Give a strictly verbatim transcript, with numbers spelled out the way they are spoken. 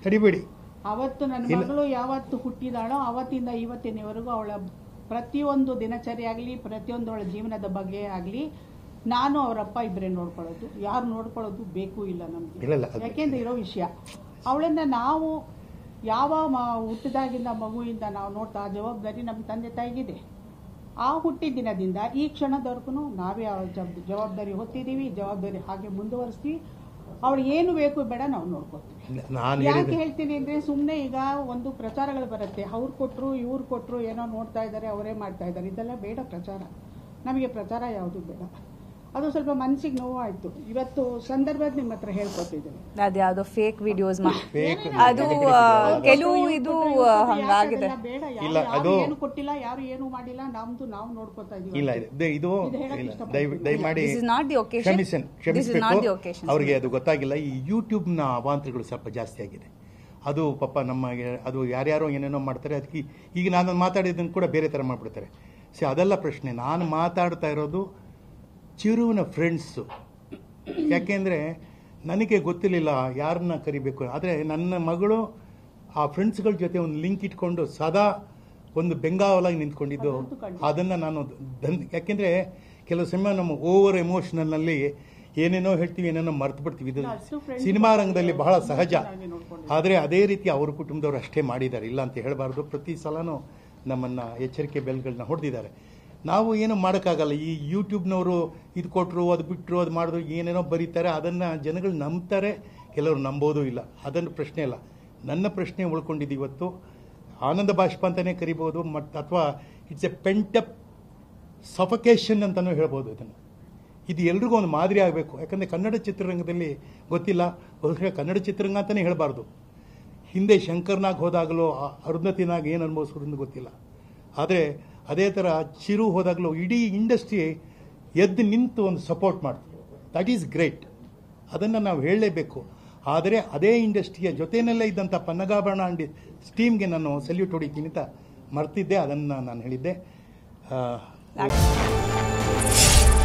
ತಡಿಬೇಡಿ. ಅವತ್ತು ನನ್ನ ಮಗಳು ಯಾವತ್ತು ಹುಟ್ಟಿದಾಳೋ ಅವತ್ತಿಂದ ಇವತ್ತಿನವರೆಗೂ ಅವಳ ಪ್ರತಿಯೊಂದು ದಿನಚರಿ ಆಗಲಿ ಪ್ರತಿಯೊಂದು ಅವಳ ಜೀವನದ ಬಗ್ಗೆ ಆಗಲಿ ನಾನು ಅವರಪ್ಪ ಇಬ್ಬರೇ ನೋಡ್ಕೊಳ್ಳೋದು, ಯಾರು ನೋಡ್ಕೊಳ್ಳೋದು ಬೇಕು ಇಲ್ಲ ನಮ್ಗೆ. ಯಾಕೆಂದ್ರೆ ಇರೋ ವಿಷಯ ಅವಳನ್ನ ನಾವು ಯಾವ ಹುಟ್ಟಿದಾಗಿಂದ ಮಗುವಿಂದ ನಾವು ನೋಡ್ತಾ ಆ ಜವಾಬ್ದಾರಿ ನಮ್ಮ ತಂದೆ ತಾಯಿಗಿದೆ. ಆ ಹುಟ್ಟಿದ ದಿನದಿಂದ ಈ ಕ್ಷಣದವರೆಗೂ ನಾವೇ ಅವಳ ಜವಾಬ್ದಾರಿ ಹೊತ್ತಿದ್ದೀವಿ, ಜವಾಬ್ದಾರಿ ಹಾಗೆ ಮುಂದುವರಿಸ್ತೀವಿ. ಅವಳು ಏನು ಬೇಕು ಬೇಡ ನಾವು ನೋಡ್ಕೊತೀವಿ. ಯಾಕೆ ಹೇಳ್ತೀನಿ ಅಂದ್ರೆ ಸುಮ್ಮನೆ ಈಗ ಒಂದು ಪ್ರಚಾರಗಳು ಬರುತ್ತೆ, ಅವ್ರು ಕೊಟ್ರು ಇವ್ರು ಕೊಟ್ರು ಏನೋ ನೋಡ್ತಾ ಇದ್ದಾರೆ ಅವರೇ ಮಾಡ್ತಾ ಇದ್ದಾರೆ, ಇದೆಲ್ಲ ಬೇಡ ಪ್ರಚಾರ. ನಮಗೆ ಪ್ರಚಾರ ಯಾವುದು ಬೇಡ. ಅದು ಸ್ವಲ್ಪ ಮನಸ್ಸಿಗೆ ನೋವಾಯ್ತು. ಇವತ್ತು ಸಂದರ್ಭದ ನಿಮ್ಮ ಹತ್ರ ಹೇಳ್ಕೊತಿದ್ದೀನಿ. ಅದ್ಯಾವುದೋ ಫೇಕ್ ವಿಡಿಯೋಸ್ ಅದು ಕೆಲವು ಇದು ಹಂಗಾಗಿದೆ. ಏನು ಕೊಟ್ಟಿಲ್ಲ, ಯಾರು ಏನು ಮಾಡಿಲ್ಲ, ನಮ್ದು ನಾವು ನೋಡ್ಕೊತಾ ಇದೀವಿ. ಇಲ್ಲ ಇದು ದಯಮಾಡಿ ಅವ್ರಿಗೆ ಅದು ಗೊತ್ತಾಗಿಲ್ಲ. ಈ ಯೂಟ್ಯೂಬ್ ನ ಅವಾಂತರಗಳು ಸ್ವಲ್ಪ ಜಾಸ್ತಿ ಆಗಿದೆ. ಅದು ಪಾಪ ನಮಗೆ ಅದು ಯಾರ್ಯಾರೋ ಏನೇನೋ ಮಾಡ್ತಾರೆ. ಅದಕ್ಕೆ ಈಗ ನಾನು ಮಾತಾಡಿದ್ದನ್ನು ಕೂಡ ಬೇರೆ ತರ ಮಾಡ್ಬಿಡ್ತಾರೆ. ಸೊ ಅದೆಲ್ಲ ಪ್ರಶ್ನೆ. ನಾನು ಮಾತಾಡ್ತಾ ಇರೋದು ಚಿರುವಿನ ಫ್ರೆಂಡ್ಸು. ಯಾಕೆಂದರೆ ನನಗೆ ಗೊತ್ತಿರಲಿಲ್ಲ ಯಾರನ್ನ ಕರಿಬೇಕು. ಆದರೆ ನನ್ನ ಮಗಳು ಆ ಫ್ರೆಂಡ್ಸ್ಗಳ ಜೊತೆ ಒಂದು ಲಿಂಕ್ ಇಟ್ಕೊಂಡು ಸದಾ ಒಂದು ಬೆಂಗಾವಲಾಗಿ ನಿಂತ್ಕೊಂಡಿದ್ದು ಅದನ್ನು ನಾನು ಧನ್ ಯಾಕೆಂದರೆ ಕೆಲವು ಸಮಯ ನಮ್ಮ ಓವರ್ ಎಮೋಷನಲ್ನಲ್ಲಿ ಏನೇನೋ ಹೇಳ್ತೀವಿ, ಏನೇನೋ ಮರ್ತು ಬಿಡ್ತೀವಿ. ಇದು ಸಿನಿಮಾ ರಂಗದಲ್ಲಿ ಬಹಳ ಸಹಜ. ಆದರೆ ಅದೇ ರೀತಿ ಅವ್ರ ಕುಟುಂಬದವರು ಅಷ್ಟೇ ಮಾಡಿದ್ದಾರೆ, ಇಲ್ಲ ಅಂತ ಹೇಳಬಾರ್ದು. ಪ್ರತಿ ಸಲನೂ ನಮ್ಮನ್ನು ಎಚ್ಚರಿಕೆ ಬೆಲ್ಗಳನ್ನ ಹೊಡೆದಿದ್ದಾರೆ. ನಾವು ಏನು ಮಾಡೋಕ್ಕಾಗಲ್ಲ. ಈ ಯೂಟ್ಯೂಬ್ನವರು ಇದು ಕೊಟ್ಟರು ಅದು ಬಿಟ್ಟರು ಅದು ಮಾಡಿದ್ರು ಏನೇನೋ ಬರೀತಾರೆ, ಅದನ್ನು ಜನಗಳು ನಂಬ್ತಾರೆ, ಕೆಲವರು ನಂಬೋದು ಇಲ್ಲ. ಅದನ್ನು ಪ್ರಶ್ನೆ ಇಲ್ಲ. ನನ್ನ ಪ್ರಶ್ನೆ ಉಳ್ಕೊಂಡಿದ್ದು ಇವತ್ತು ಆನಂದ ಬಾಷ್ಪ ಅಂತಲೇ ಕರಿಬೋದು, ಮತ್ತು ಅಥವಾ ಇಟ್ಸ್ ಎ ಪೆಂಟಪ್ ಸಫಕೇಶನ್ ಅಂತಲೂ ಹೇಳ್ಬೋದು. ಇದನ್ನು ಇದು ಎಲ್ರಿಗೂ ಒಂದು ಮಾದರಿ ಆಗಬೇಕು. ಯಾಕಂದರೆ ಕನ್ನಡ ಚಿತ್ರರಂಗದಲ್ಲಿ ಗೊತ್ತಿಲ್ಲ, ಬಹುಶಃ ಕನ್ನಡ ಚಿತ್ರರಂಗ ಅಂತಲೇ ಹೇಳಬಾರ್ದು. ಹಿಂದೆ ಶಂಕರ್ನಾಗ್ ಹೋದಾಗಲೂ ಅರುಂಧತಿನಾಗ ಏನು ಅನುಭವಿಸೋದ್ರಿಂದ ಗೊತ್ತಿಲ್ಲ. ಆದರೆ ಅದೇ ಥರ ಚಿರು ಹೋದಾಗಲೂ ಇಡೀ ಇಂಡಸ್ಟ್ರಿ ಎದ್ದು ನಿಂತು ಒಂದು ಸಪೋರ್ಟ್ ಮಾಡ್ತೀವಿ. That is great. ಅದನ್ನು ನಾವು ಹೇಳಲೇಬೇಕು. ಆದರೆ ಅದೇ ಇಂಡಸ್ಟ್ರಿಯ ಜೊತೆಯಲ್ಲೇ ಇದ್ದಂಥ ಪನ್ನಗಾಭರಣ ಅಂಡಿ ಸ್ಟೀಮ್ಗೆ ನಾನು ಸಲ್ಯೂಟ್ ಹೊಡಿತೀನಿ ಅಂತ ಮರ್ತಿದ್ದೆ. ಅದನ್ನು ನಾನು ಹೇಳಿದ್ದೆ.